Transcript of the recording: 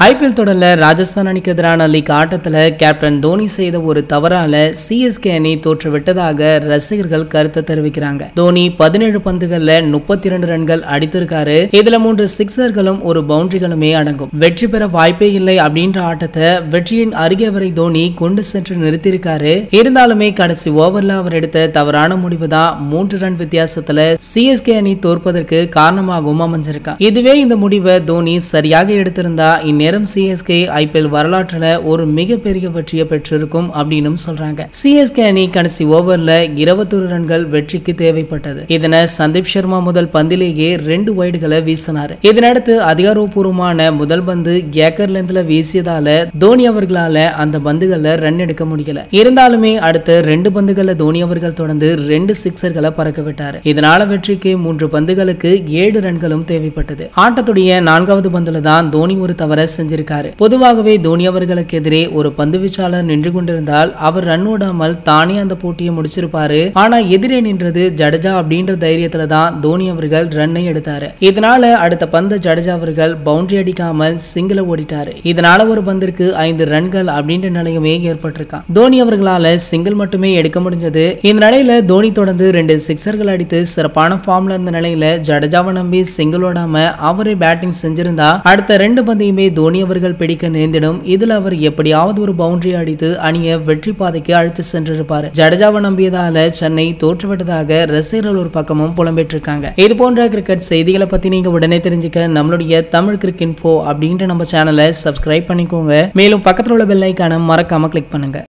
IPL தொடர்ல ராஜஸ்தான் அணிக்கு எதிரான லீக் ஆட்டத்துல கேப்டன் தோனி செய்த ஒரு தவறால சிஎஸ்கே அணி தோற்றுவிட்டதாக ரசிகர்கள் கருத்து தெரிவிக்கிறாங்க. தோனி 17 பந்துகள்ல 32 ரன்கள் அடித்திருக்காரு. இதுல 3 சிக்ஸர்களும் ஒரு பவுண்டரிகளுமே அடங்கும். வெற்றி பெற வாய்ப்பே இல்லை அப்படின்ற ஆட்டத்தை வெற்றியின் அருகே வரை தோனி கொண்டு சென்று நிறுத்தியிருக்காரு. இருந்தாலுமே கடைசி ஓவர்ல அவர் எடுத்த தவறான முடிவு தான் 3 ரன் வித்தியாசத்துல சிஎஸ்கே அணி தோற்பதற்கு காரணமாகவும் அமைஞ்சிருக்கான். இதுவே இந்த முடிவை தோனி சரியாக எடுத்திருந்தா நேரம் சிஎஸ்கே ஐபிஎல் வரலாற்றுல ஒரு மிகப்பெரிய வெற்றியை பெற்றிருக்கும் அப்படின்னு சொல்றாங்க. சிஎஸ்கே அணி கடைசி ஓவர்ல 21 ரன்கள் வெற்றிக்கு தேவைப்பட்டது. இதனை சந்தீப் சர்மா முதல் பந்திலேயே 2 வைடுகளை வீசினார். இதனடுத்து அதிகாரப்பூர்வமான முதல் பந்து ஏக்கர் லென்த்ல வீசியதால தோனி அவர்களால அந்த பந்துகள்ல ரன் எடுக்க முடியல. இருந்தாலுமே அடுத்த 2 பந்துகள்ல தோனி அவர்கள் தொடர்ந்து 2 சிக்ஸர்களை பறக்க விட்டார். இதனால வெற்றிக்கு 3 பந்துகளுக்கு 7 ரன்களும் தேவைப்பட்டது. ஆட்டத்துடைய 4வது பந்துல தான் தோனி ஒரு தவறை செஞ்சிருக்காரு. பொதுவாகவே தோனி அவர்களுக்கு எதிரே ஒரு பந்து வீச்சாளர் நின்று கொண்டிருந்தால் அவர் ரன் ஓடாமல் தானே அந்த போட்டியை முடிச்சிருப்பாரு. ஆனா எதிரே நின்றது ஜடேஜா அப்படின்ற தைரியத்துல தான் தோனி அவர்கள் ரன்னை எடுத்தாரு. இதனால அடுத்த பந்து ஜடேஜா அவர்கள் பவுண்டரி அடிக்காமல் சிங்கிள ஓடிட்டாரு. இதனால ஒரு பந்திற்கு 5 ரன்கள் அப்படின்ற நிலையுமே ஏற்பட்டிருக்கான். தோனி அவர்களால சிங்கிள் மட்டுமே எடுக்க முடிஞ்சது. இந்த நிலையில தோனி தொடர்ந்து 2 சிக்ஸர்கள் அடித்து சிறப்பான ஃபார்ம்ல இருந்த நிலையில ஜடேஜாவை நம்பி சிங்கிள் ஓடாம அவரே பேட்டிங் செஞ்சிருந்தா அடுத்த 2 பந்தையுமே தோனி அவர்கள் பிடிக்க நேர்ந்திடும். இதுல அவர் எப்படியாவது ஒரு பவுண்டரி அடித்து அணியை வெற்றி பாதைக்கு அழைத்து சென்றிருப்பார். ஜடேஜாவை நம்பியதால சென்னை தோற்றுவிட்டதாக ரசிகர்கள் ஒரு பக்கமும் புலம்பிட்டு இருக்காங்க. இது போன்ற கிரிக்கெட் செய்திகளை பத்தி நீங்க உடனே தெரிஞ்சுக்க நம்மளுடைய தமிழ் கிரிக் இன்ஃபோ அப்படின்ற நம்ம சேனலை சப்ஸ்கிரைப் பண்ணிக்கோங்க. மேலும் பக்கத்துல உள்ள பெல் ஐகானை மறக்காம கிளிக் பண்ணுங்க.